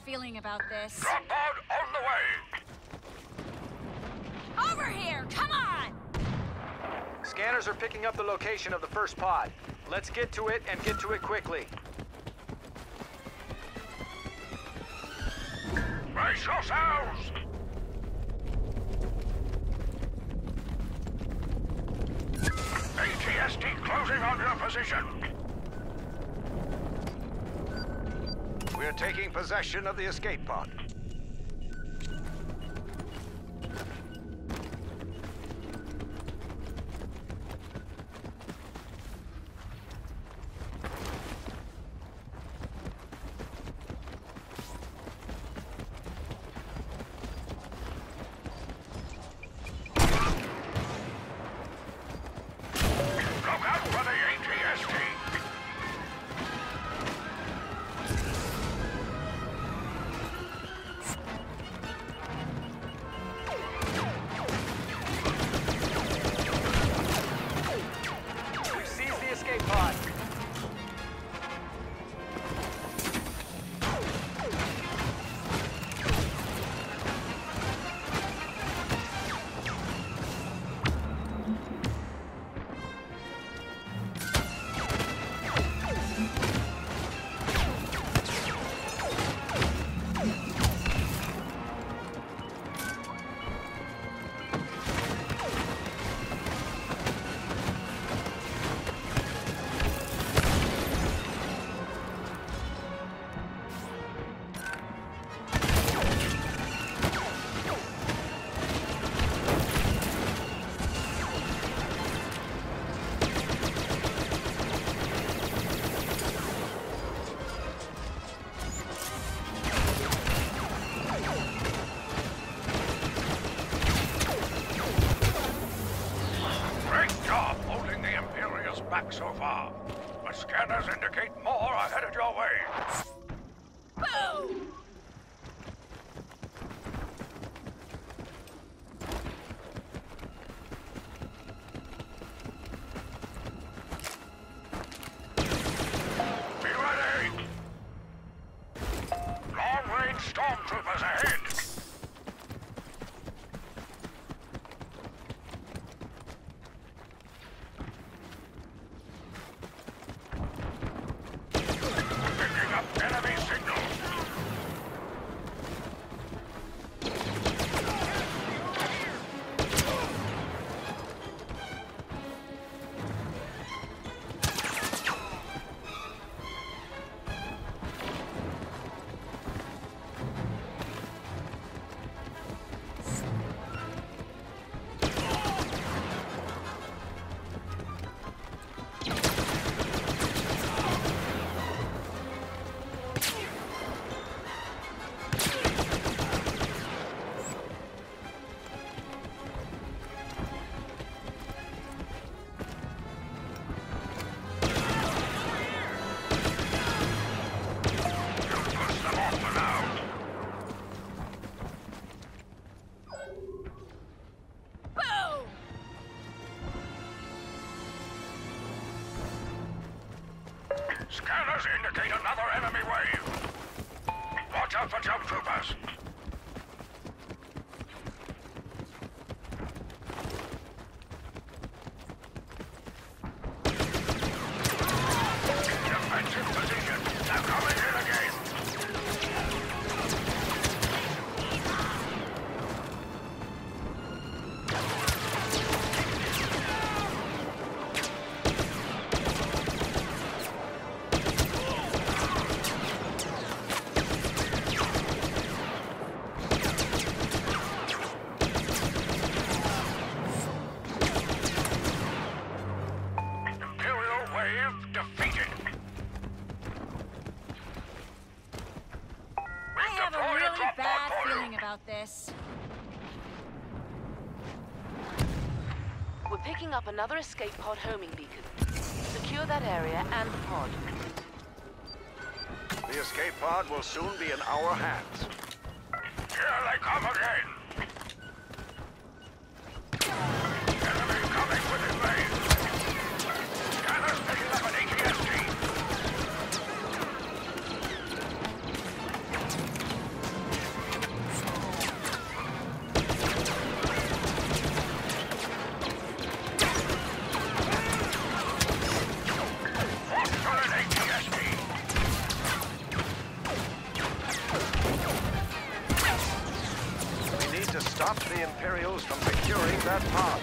feeling about this. Drop pod on the way! Over here! Come on! Scanners are picking up the location of the first pod. Let's get to it and get to it quickly. Brace yourselves! ATST closing on your position. We're taking possession of the escape pod. Look out for the ATST! We've seized the escape pod. Great job holding the Imperials back so far. But scanners indicate more are headed your way. Boom! Be ready! Long-range stormtroopers ahead! Picking up enemy signals! Push them off for now! Boom! Scanners indicate another enemy wave. Watch out for jump troopers. Defensive position. They're coming in again. Imperial wave defeated. I have a Deploy a really drop pod bad for you. feeling about this. We're picking up another escape pod homing beacon. Secure that area and the pod. The escape pod will soon be in our hands. Here they come again. Enemy coming within range. Scanners picking up an ATST. stop the Imperials from securing that pod.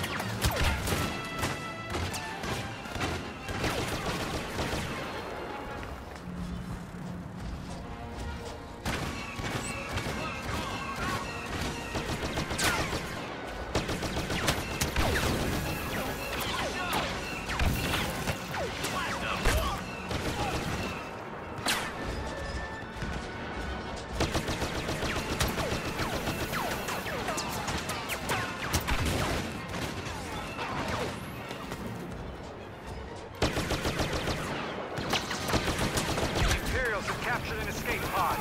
Captured an escape pod.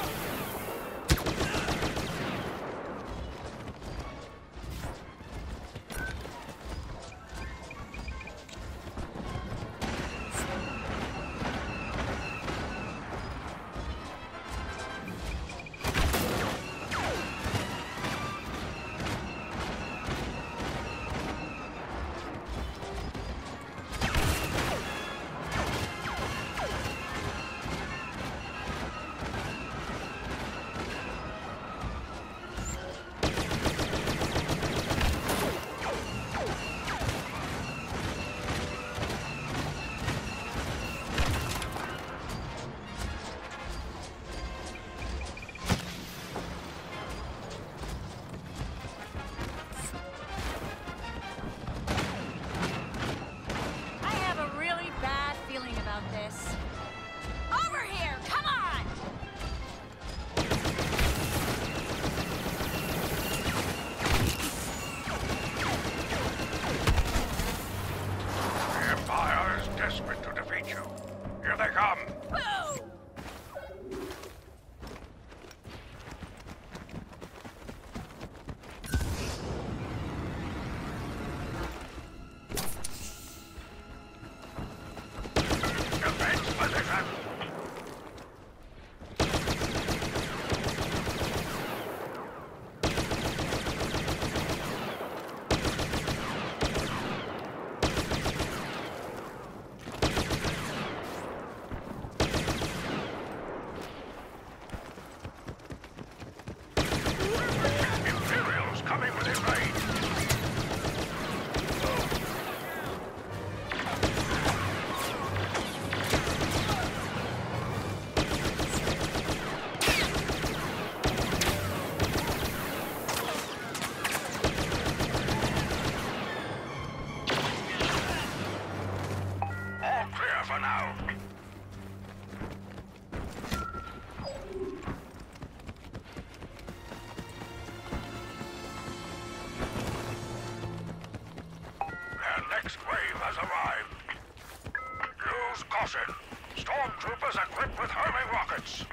Caution! Stormtroopers equipped with homing rockets!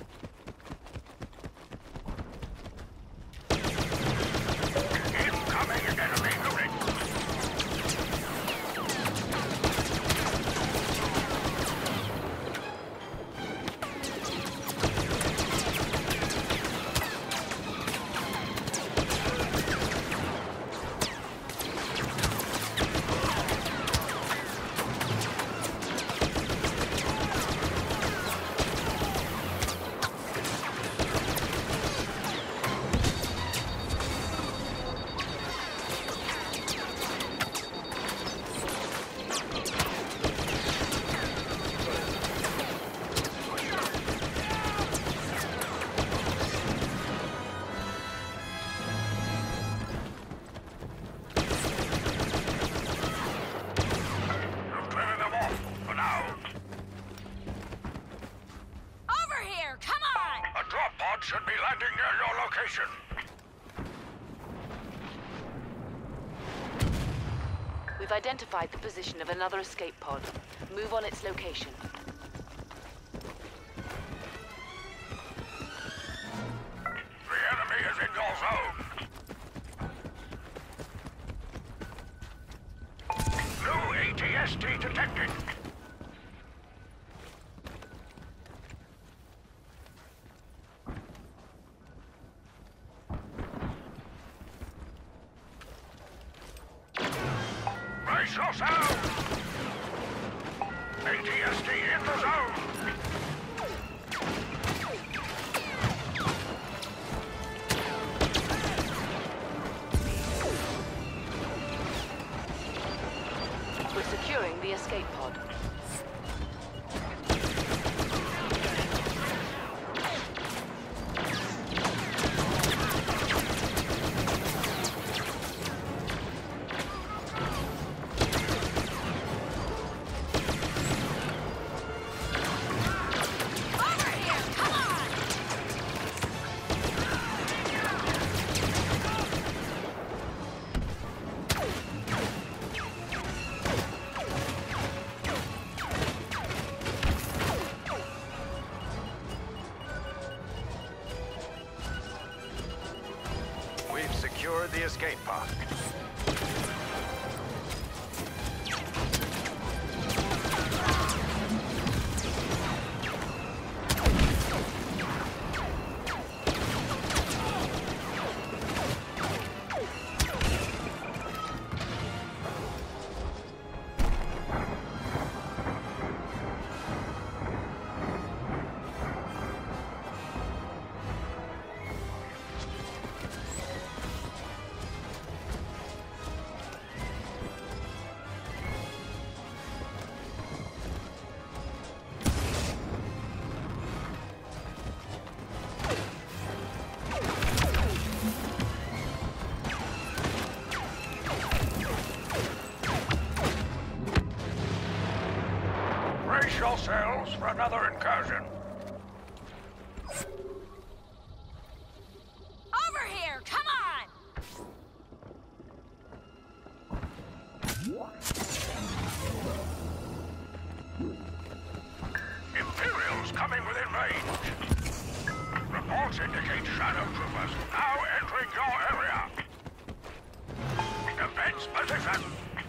Incoming enemy unit! Should be landing near your location. We've identified the position of another escape pod. Move on its location. The enemy is in your zone. New ATST detected. Brace yourself! ATST in the zone! the escape pod. We've secured the escape pod. Brace yourselves for another incursion. Over here! Come on! Imperials coming within range. Reports indicate shadow troopers now entering your area. Defense position.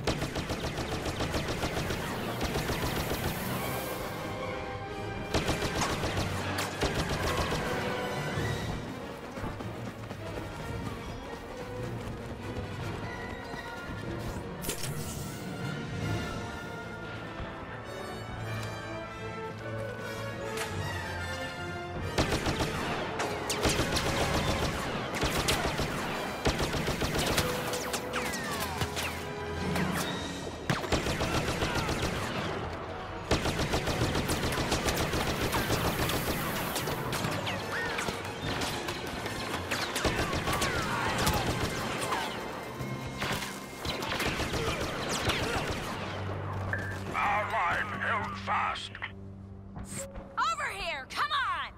Fast. Over here! Come on!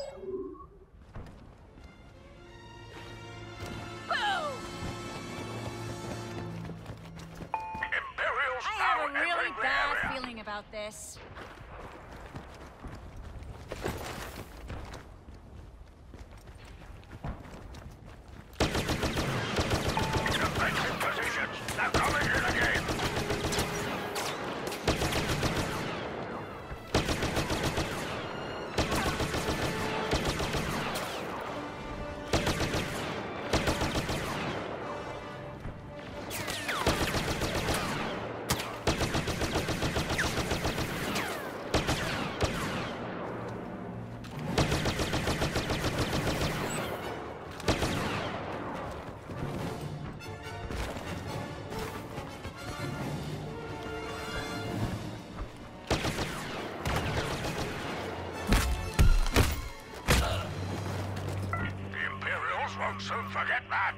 Boom! Imperials I now have a really entering the bad area. feeling about this. Defensive positions. They're coming in again. Won't soon forget that.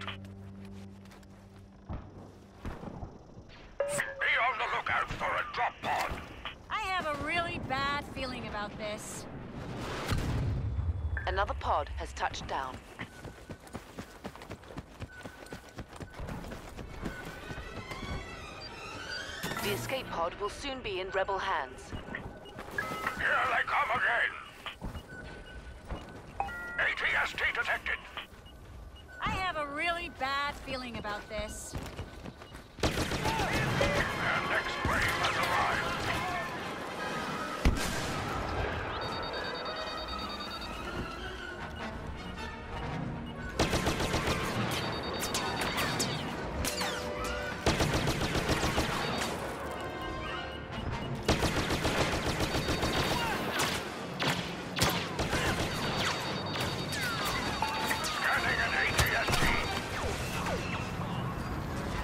Be on the lookout for a drop pod. I have a really bad feeling about this. Another pod has touched down. The escape pod will soon be in rebel hands. Here they come again. AT-ST detected. I have a really bad feeling about this. Their next wave has arrived. Scanning an AT-ST.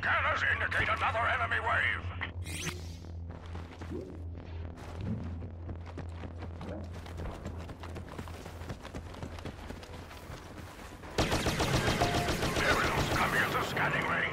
Scanners indicate another enemy wave. Imperials coming into scanning range.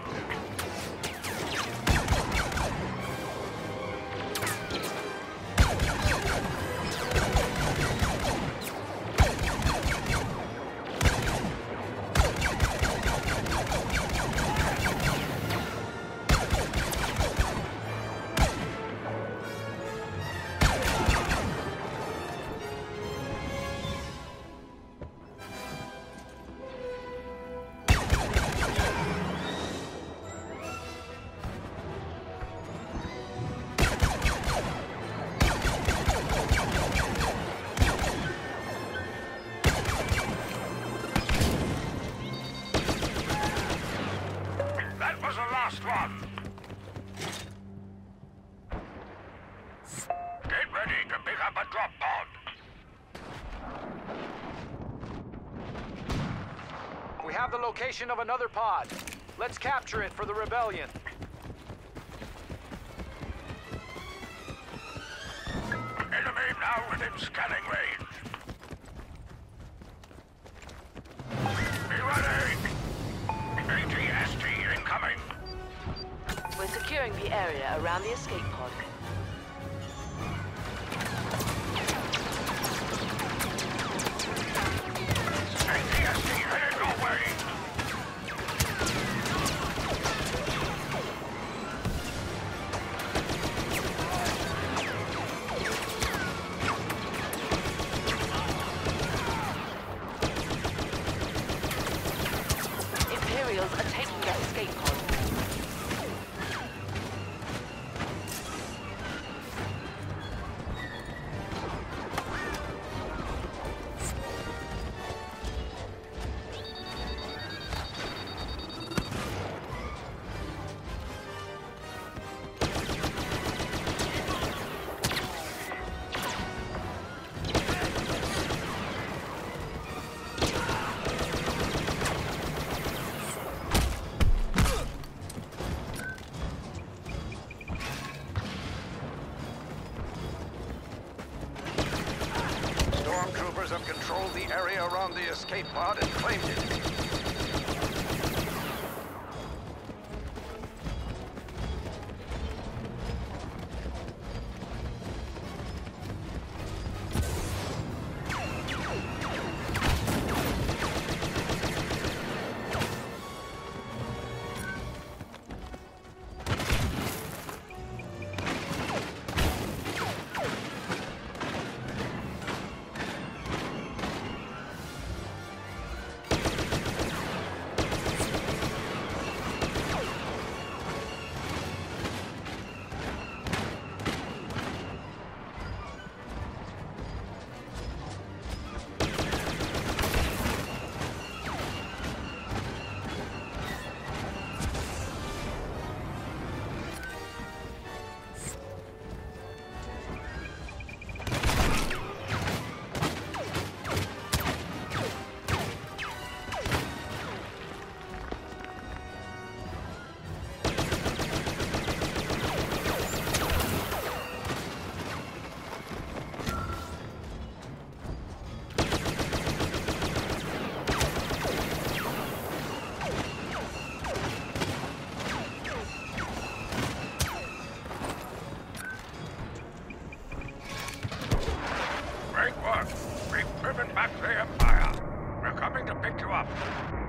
That was the last one. Get ready to pick up a drop pod. We have the location of another pod. Let's capture it for the rebellion. Enemy now within scanning range. Be ready. ATST incoming. We're securing the area around the escape pod. ATST headed your way. Imperials are taking that escape pod. Stormtroopers have controlled the area around the escape pod and claimed it. Great work. We've driven back the Empire. We're coming to pick you up.